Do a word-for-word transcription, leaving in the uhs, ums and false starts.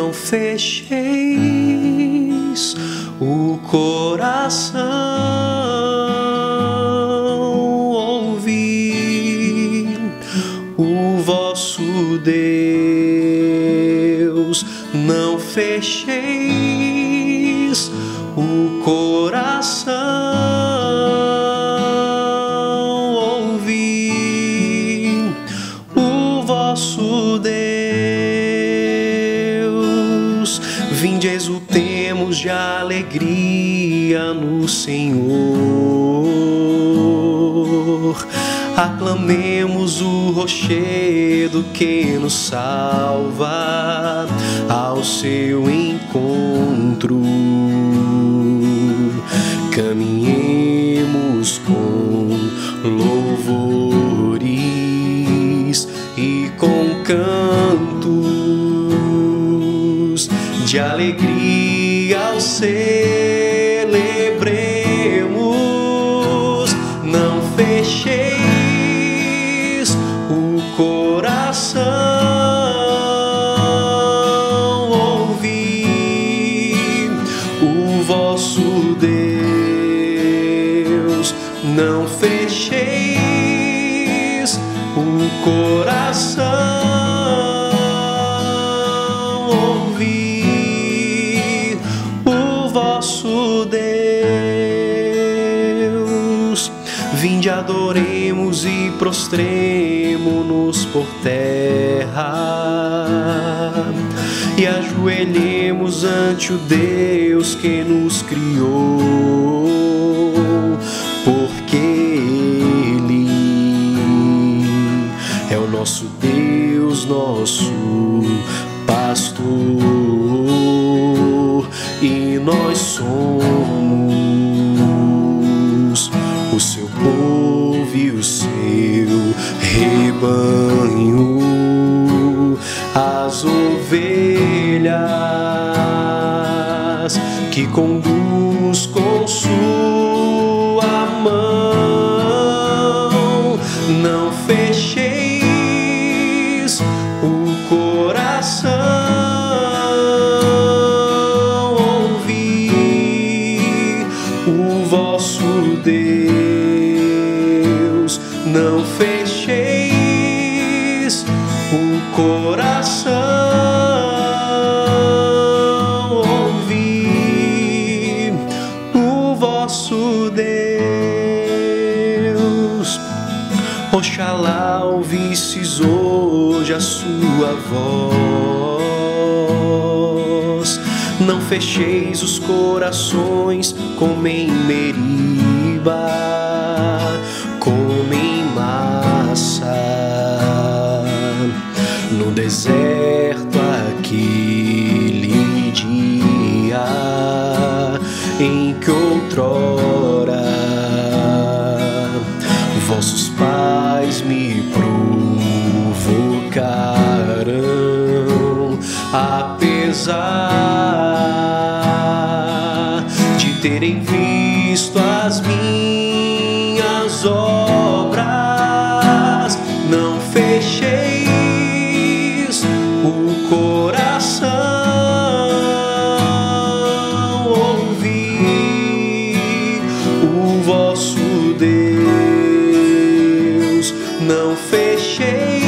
não fecheis o coração, ouvi o vosso Deus. Não fecheis o coração, ouvi o vosso Deus. Vinde, exultemos de alegria no Senhor, aclamemos o rochedo que nos salva ao seu encontro. Caminhemos com louvores e com cantos de alegria o celebremos. Não fecheis o coração, ouvi o vosso Deus. Não fecheis o coração, ouvi o vosso Deus. Vinde, adoremos e prostremo-nos por terra e ajoelhemos ante o Deus que nos criou, porque Ele é o nosso Deus, nosso pastor, e nós somos o seu povo e o seu rebanho, as ovelhas que conduz com sua mão. Não fecheis o coração, ouvi o vosso Deus. Não fecheis o coração, ouvi o vosso Deus. Oxalá ouvisses hoje a sua voz. Não fecheis os corações como em Meriba, como em Massa, no deserto aquele dia em que outrora vossos pais me provocaram, apesar de terem visto as minhas obras. Não fecheis o coração, ouvi o vosso Deus. Não fecheis